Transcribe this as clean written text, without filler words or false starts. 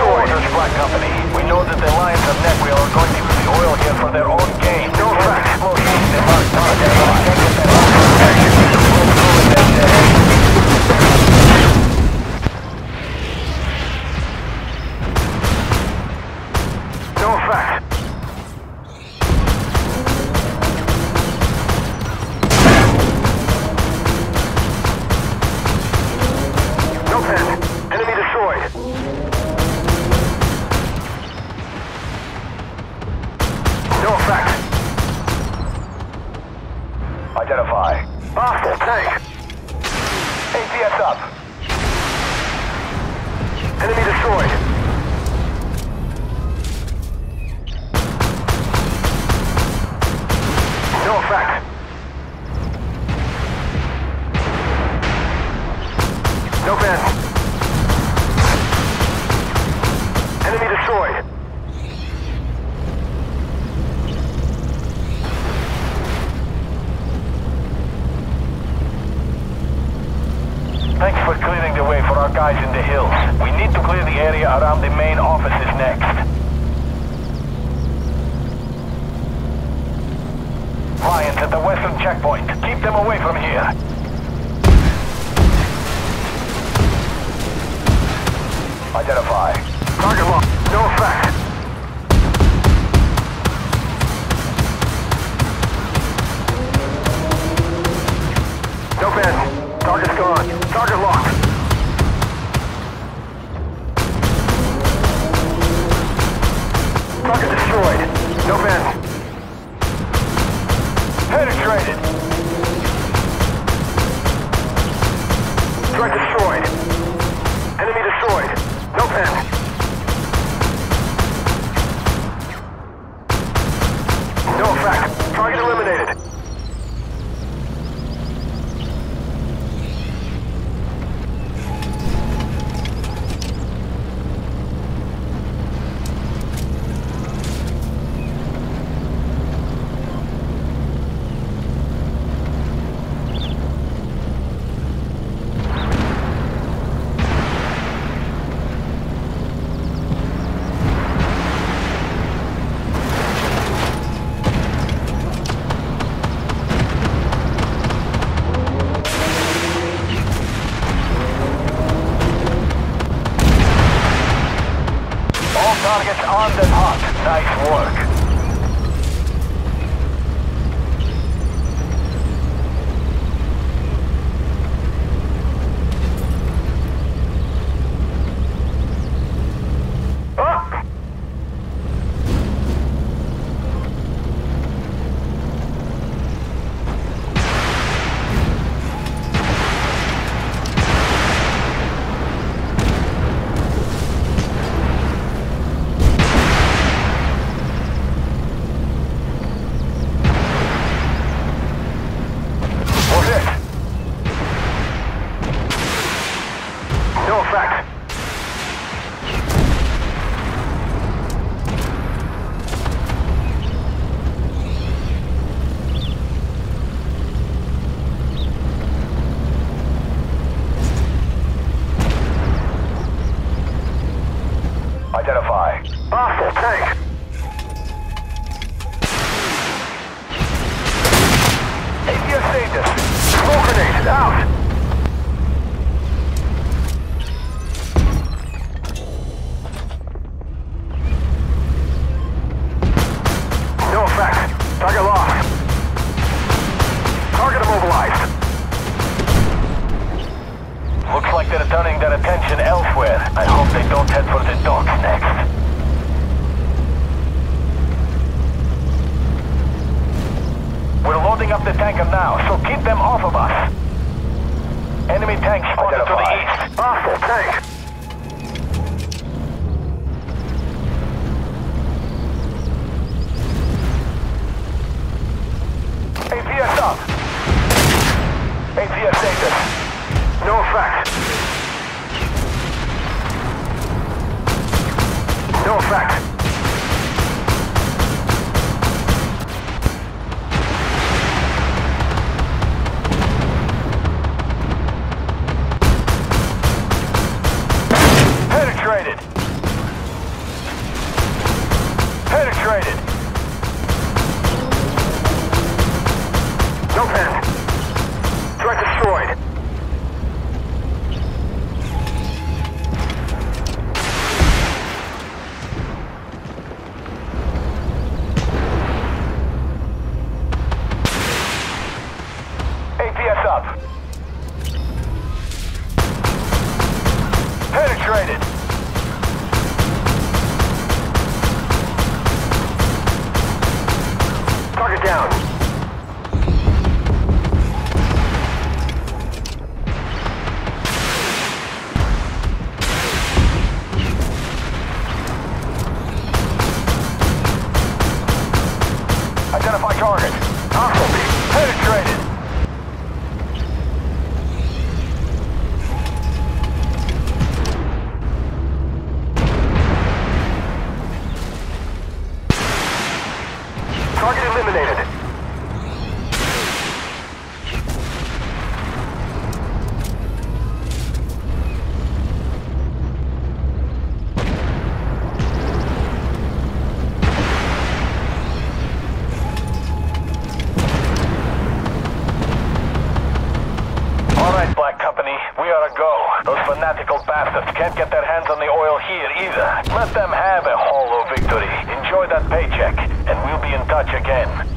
destroyed. Orders, Black Company. We know that the Lions of Netville are going to use the oil here for their own gain. No facts. Explosions in our target. We can't get that oil. Roll through it and no facts. No pen. Enemy destroyed. No effect. Identify. Hostile tank. APS up. Enemy destroyed. No effect. No pen. Enemy destroyed. Thanks for clearing the way for our guys in the hills. We need to clear the area around the main offices next. Lions at the western checkpoint. Keep them away from here. Identify. Target locked. No effect. No bend. Target's gone. Target locked. Target destroyed. No bend. Penetrated. Threat destroyed. Enemy destroyed. No pen. No effect. Target eliminated. Targets on the hot. Nice work. No effect. Identify. Hostile tank. APS status. Smoke grenade out. No effect. Target lost. Target immobilized. Looks like they're turning their attention elsewhere. I hope they don't head for the docks next. We're loading up the tanker now, so keep them off of us. Enemy tank spotted to the east. Hostile tank. APS up. APS status. No effect. No effect. Penetrated. Penetrated. No pen. Threat destroyed. APS up. Penetrated. Target down. Identify target. Hostile. Penetrated. Target eliminated. All right, Black Company, we ought to go. Those fanatical bastards can't get their hands on the oil here either. Let them have a hollow victory. Enjoy that paycheck, and we'll be in touch again.